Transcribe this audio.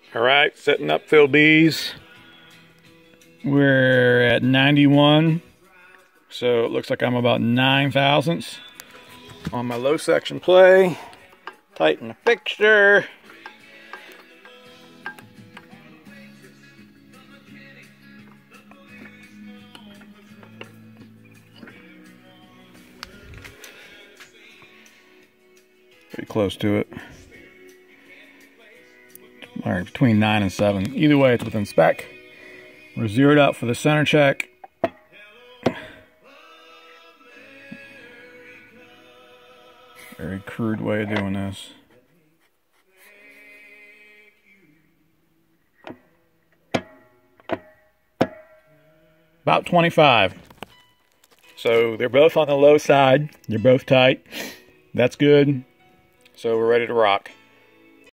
All right, setting up fill Bs. We're at 91, so it looks like I'm about 9 thousandths on my low section play. Tighten the fixture. Pretty close to it. All right, between 9 and 7. Either way, it's within spec. We're zeroed out for the center check. Very crude way of doing this. About 25. So they're both on the low side. They're both tight. That's good. So we're ready to rock.